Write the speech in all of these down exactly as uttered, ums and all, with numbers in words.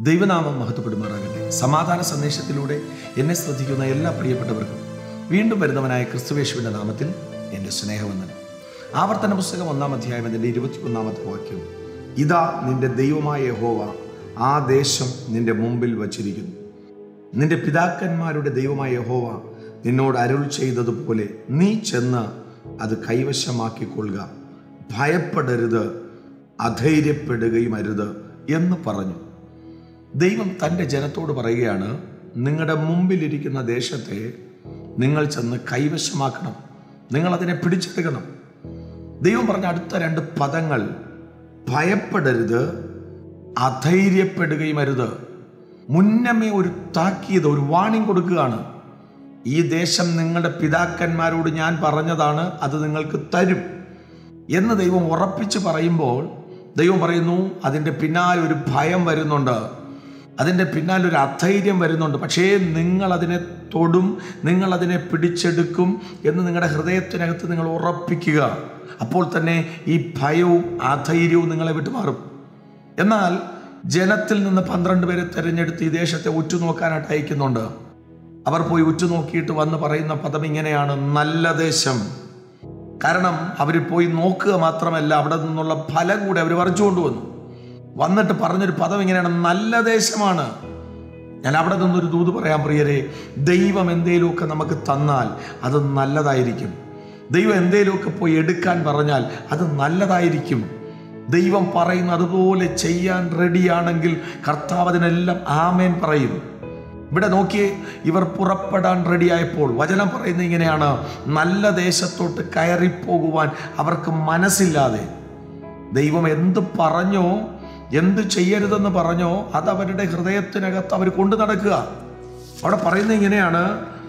ദൈവനാമം മഹത്വപ്പെടുമാറാകട്ടെ. സമാധാന സന്ദേശത്തിലൂടെ എന്നെ ശ്രദ്ധിക്കുന്ന എല്ലാ പ്രിയപ്പെട്ടവർക്കും വീണ്ടും വരുന്നവനായ ക്രിസ്തുവേശുവിൻ്റെ നാമത്തിൽ എൻ്റെ സ്നേഹവന്ദനം. ആവർത്തന പുസ്തകം ഒന്നാം അധ്യായം അതിൻ്റെ ഇരുപത്തി ഒന്നാമത്തെ വാക്യം, ഇതാ നിന്റെ ദൈവമായ യഹോവ ആ ദേശം നിന്റെ മുമ്പിൽ വച്ചിരിക്കുന്നു. നിന്റെ പിതാക്കന്മാരുടെ ദൈവമായ യഹോവ നിന്നോട് അരുൾ ചെയ്തതുപോലെ നീ ചെന്ന് അത് കൈവശമാക്കിക്കൊള്ളുക, ഭയപ്പെടരുത്, അധൈര്യപ്പെടുകയും അരുത് എന്ന് പറഞ്ഞു. ദൈവം തൻ്റെ ജനത്തോട് പറയുകയാണ്, നിങ്ങളുടെ മുമ്പിലിരിക്കുന്ന ദേശത്തെ നിങ്ങൾ ചെന്ന് കൈവശമാക്കണം, നിങ്ങളതിനെ പിടിച്ചെടുക്കണം. ദൈവം പറഞ്ഞ അടുത്ത രണ്ട് പദങ്ങൾ ഭയപ്പെടരുത്, അധൈര്യപ്പെടുകയും അരുത്. മുന്നമേ ഒരു താക്കീത്, ഒരു വാണിംഗ് കൊടുക്കുകയാണ്. ഈ ദേശം നിങ്ങളുടെ പിതാക്കന്മാരോട് ഞാൻ പറഞ്ഞതാണ്, അത് നിങ്ങൾക്ക് തരും എന്ന് ദൈവം ഉറപ്പിച്ച് പറയുമ്പോൾ ദൈവം പറയുന്നു, അതിൻ്റെ പിന്നാലെ ഒരു ഭയം വരുന്നുണ്ട്, അതിൻ്റെ പിന്നാലെ ഒരു അധൈര്യം വരുന്നുണ്ട്. പക്ഷേ നിങ്ങളതിനെ തൊടും, നിങ്ങളതിനെ പിടിച്ചെടുക്കും എന്ന് നിങ്ങളുടെ ഹൃദയത്തിനകത്ത് നിങ്ങൾ ഉറപ്പിക്കുക. അപ്പോൾ തന്നെ ഈ ഭയവും അധൈര്യവും നിങ്ങളെ വിട്ടുമാറും. എന്നാൽ ജനത്തിൽ നിന്ന് പന്ത്രണ്ട് പേരെ തിരഞ്ഞെടുത്ത് ഈ ദേശത്തെ ഉറ്റുനോക്കാനായിട്ട് അയക്കുന്നുണ്ട്. അവർ പോയി ഉറ്റുനോക്കിയിട്ട് വന്ന് പറയുന്ന പദം ഇങ്ങനെയാണ്, നല്ല ദേശം. കാരണം അവർ പോയി നോക്കുക മാത്രമല്ല, അവിടെ നിന്നുള്ള ഫലം കൂടെ അവർ പറിച്ചു കൊണ്ടുവന്നു. വന്നിട്ട് പറഞ്ഞൊരു പദം ഇങ്ങനെയാണ്, നല്ല ദേശമാണ്. ഞാൻ അവിടെ നിന്നൊരു ദൂത് പറയാൻ പ്രിയരെ, ദൈവം എന്തേലുമൊക്കെ നമുക്ക് തന്നാൽ അത് നല്ലതായിരിക്കും. ദൈവം എന്തേലുമൊക്കെ പോയി എടുക്കാൻ പറഞ്ഞാൽ അത് നല്ലതായിരിക്കും. ദൈവം പറയുന്ന അതുപോലെ ചെയ്യാൻ റെഡിയാണെങ്കിൽ കർത്താവ് അതിനെല്ലാം ആമേൻ പറയും. ഇവിടെ നോക്കിയേ, ഇവർ പുറപ്പെടാൻ റെഡിയായപ്പോൾ വചനം പറയുന്നത് ഇങ്ങനെയാണ്, നല്ല ദേശത്തോട്ട് കയറിപ്പോകുവാൻ അവർക്ക് മനസ്സില്ലാതെ ദൈവം എന്ത് പറഞ്ഞോ, എന്ത് ചെയ്യരുതെന്ന് പറഞ്ഞോ അത് അവരുടെ ഹൃദയത്തിനകത്ത് അവർ കൊണ്ടു നടക്കുക. അവിടെ പറയുന്നത് ഇങ്ങനെയാണ്,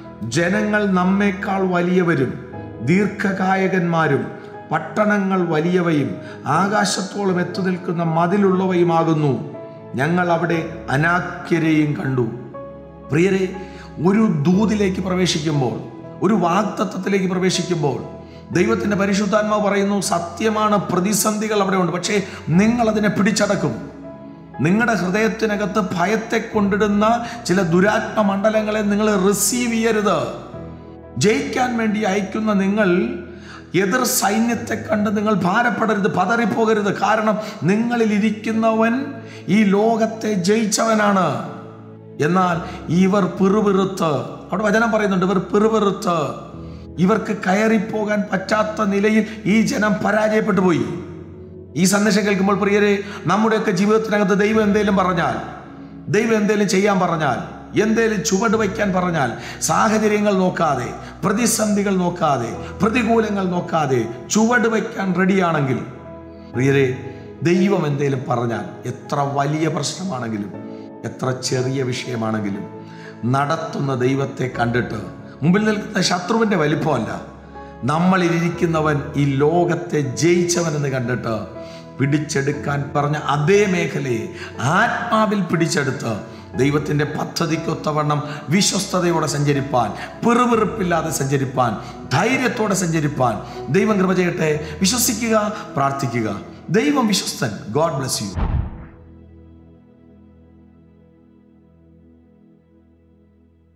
ജനങ്ങൾ നമ്മേക്കാൾ വലിയവരും ദീർഘകായകന്മാരും പട്ടണങ്ങൾ വലിയവയും ആകാശത്തോളം എത്തു നിൽക്കുന്ന മതിലുള്ളവയുമാകുന്നു. ഞങ്ങൾ അവിടെ അനാക്യരെയും കണ്ടു. പ്രിയരെ, ഒരു ദൂതിലേക്ക് പ്രവേശിക്കുമ്പോൾ, ഒരു വാഗ്ദത്തത്തിലേക്ക് പ്രവേശിക്കുമ്പോൾ ദൈവത്തിൻ്റെ പരിശുദ്ധാത്മാവ് പറയുന്നു, സത്യമാണ്, പ്രതിസന്ധികൾ അവിടെ ഉണ്ട്, പക്ഷേ നിങ്ങൾ അതിനെ പിടിച്ചടക്കും. നിങ്ങളുടെ ഹൃദയത്തിനകത്ത് ഭയത്തെ കൊണ്ടിടുന്ന ചില ദുരാത്മ മണ്ഡലങ്ങളെ നിങ്ങൾ റിസീവ് ചെയ്യരുത്. ജയിക്കാൻ വേണ്ടി അയക്കുന്ന നിങ്ങൾ എതിർ സൈന്യത്തെ കണ്ട് നിങ്ങൾ ഭാരപ്പെടരുത്, പതറിപ്പോകരുത്. കാരണം നിങ്ങളിൽ ഇരിക്കുന്നവൻ ഈ ലോകത്തെ ജയിച്ചവനാണ്. എന്നാൽ ഇവർ പിറുപിറുത്ത്, അവിടെ വചനം പറയുന്നുണ്ട്, ഇവർ പിറുപിറുത്ത് ഇവർക്ക് കയറിപ്പോകാൻ പറ്റാത്ത നിലയിൽ ഈ ജനം പരാജയപ്പെട്ടു പോയി. ഈ സന്ദേശം കേൾക്കുമ്പോൾ പ്രിയരെ, നമ്മുടെയൊക്കെ ജീവിതത്തിനകത്ത് ദൈവം എന്തേലും പറഞ്ഞാൽ, ദൈവം എന്തേലും ചെയ്യാൻ പറഞ്ഞാൽ, എന്തേലും ചുവട് വയ്ക്കാൻ പറഞ്ഞാൽ, സാഹചര്യങ്ങൾ നോക്കാതെ, പ്രതിസന്ധികൾ നോക്കാതെ, പ്രതികൂലങ്ങൾ നോക്കാതെ ചുവട് വയ്ക്കാൻ റെഡിയാണെങ്കിൽ പ്രിയരെ, ദൈവം എന്തേലും പറഞ്ഞാൽ, എത്ര വലിയ പ്രശ്നമാണെങ്കിലും എത്ര ചെറിയ വിഷയമാണെങ്കിലും നടത്തുന്ന ദൈവത്തെ കണ്ടിട്ട്, മുമ്പിൽ നിൽക്കുന്ന ശത്രുവിൻ്റെ വലിപ്പമല്ല, നമ്മളിരിക്കുന്നവൻ ഈ ലോകത്തെ ജയിച്ചവനെന്ന് കണ്ടിട്ട് പിടിച്ചെടുക്കാൻ പറഞ്ഞ അതേ മേഖലയെ ആത്മാവിൽ പിടിച്ചെടുത്ത് ദൈവത്തിൻ്റെ പദ്ധതിക്കൊത്തവണ്ണം വിശ്വസ്തയോടെ സഞ്ചരിപ്പാൻ, പിറുപിറുപ്പില്ലാതെ സഞ്ചരിപ്പാൻ, ധൈര്യത്തോടെ സഞ്ചരിപ്പാൻ ദൈവം കൃപ ചെയ്യട്ടെ. വിശ്വസിക്കുക, പ്രാർത്ഥിക്കുക. ദൈവം വിശ്വസ്തൻ. God bless U.